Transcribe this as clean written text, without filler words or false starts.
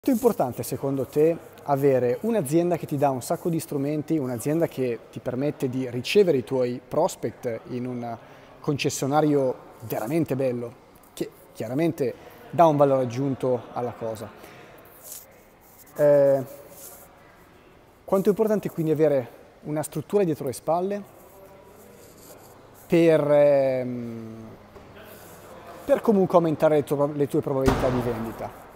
Quanto è importante secondo te avere un'azienda che ti dà un sacco di strumenti, un'azienda che ti permette di ricevere i tuoi prospect in un concessionario veramente bello, che chiaramente dà un valore aggiunto alla cosa? Eh, Quanto è importante quindi avere una struttura dietro le spalle per, per comunque aumentare le tue probabilità di vendita?